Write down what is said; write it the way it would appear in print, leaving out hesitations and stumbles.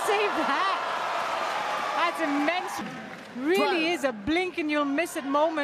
save that. That's immense. Really is a blink and you'll miss it moment.